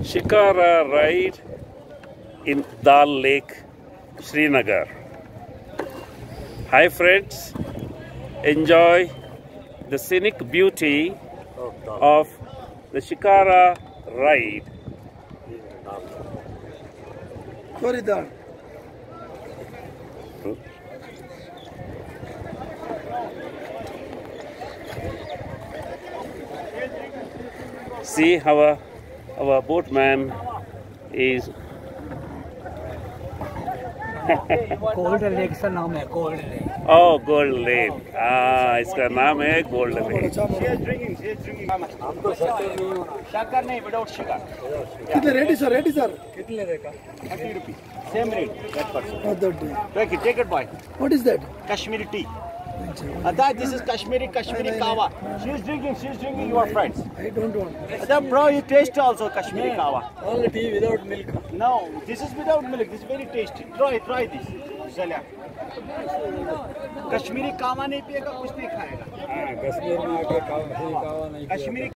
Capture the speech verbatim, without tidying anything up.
Shikhara ride in Dal Lake, Srinagar. Hi friends, enjoy the scenic beauty of the Shikhara ride. See how our, our boatman is gold lake का नाम है gold lake oh gold lake हाँ इसका नाम है gold lake शक्कर नहीं without शक्कर कितने रेडी सर रेडी सर कितने देगा thirty rupees same rate that person take it take it boy what is that Kashmiri tea Ada, this is Kashmiri Kashmiri kawa she is drinking she is drinking your friends I don't want Ada, bro you taste also Kashmiri kawa only tea without milk no this is without milk this is very tasty try try this चलिए कश्मीरी कावा नहीं पिएगा कुछ नहीं खाएगा हां कश्मीर में आके कावा नहीं कश्मीरी